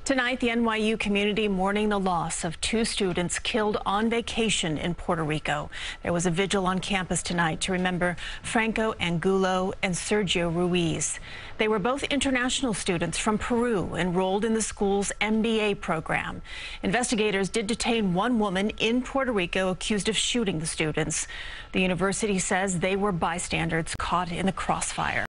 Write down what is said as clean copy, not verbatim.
Tonight, the NYU community mourning the loss of two students killed on vacation in Puerto Rico. There was a vigil on campus tonight to remember Franco Angulo and Sergio Ruiz. They were both international students from Peru enrolled in the school's MBA program. Investigators did detain one woman in Puerto Rico accused of shooting the students. The university says they were bystanders caught in the crossfire.